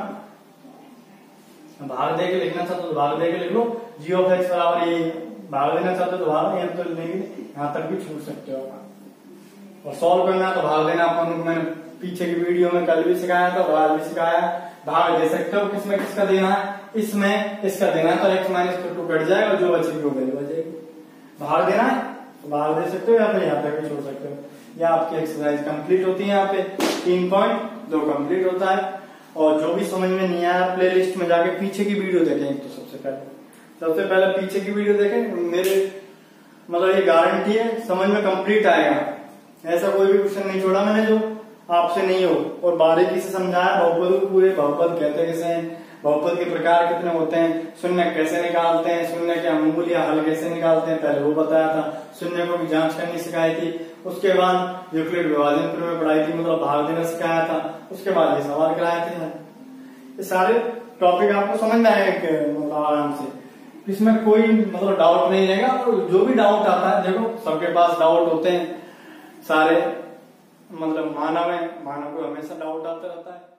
भाग दे के लिखना चाहते हो तो भाग दे के लिख लो, g ऑफ x बराबर ये, भाग देना चाहते हो तो भाग, यहाँ तो लेंगे, यहाँ तक भी छोड़ सकते हो आप। और सॉल्व करना तो भाग देना, अपन मैंने पीछे की वीडियो में कल भी सिखाया था, आज भी सिखाया, भाग दे सकते हो, किसमें किसका देना है, इसमें इसका देना है, तो x माइनस 2 कट जाएगा, और जो बचेगी वो वैल्यू बचेगी। भाग देना है तो भाग दे सकते हो, या फिर यहाँ तक भी छोड़ सकते हो। या आपकी एक्सरसाइज कंप्लीट होती है, यहाँ पे 3 पॉइंट जो कंप्लीट होता है। और जो भी समझ में नहीं आया, प्ले लिस्ट में जाके पीछे की वीडियो देखें। तो सबसे पहले पीछे की वीडियो देखें, मेरे मतलब ये गारंटी है समझ में कंप्लीट आएगा, ऐसा कोई भी क्वेश्चन नहीं छोड़ा मैंने जो आपसे नहीं हो और बारीकी से समझाया। बहुपद को पूरे बहुपद कहते कैसे हैं, बहुपद के प्रकार कितने होते हैं, शून्य कैसे निकालते हैं, शून्य के अमूल या हल कैसे निकालते हैं, पहले वो बताया था। शून्य को भी जांच करनी सिखाई थी। उसके बाद यूक्लिड विभाजन प्रमेय पढ़ाई थी, मतलब भाग देना सिखाया था। उसके बाद ये सवाल कराए थे। ये सारे टॉपिक आपको समझ में आएगा मतलब आराम से, इसमें कोई मतलब डाउट नहीं रहेगा। और जो भी डाउट आता है, देखो सबके पास डाउट होते हैं सारे, मतलब मानव है, मानव को हमेशा डाउट आता रहता है।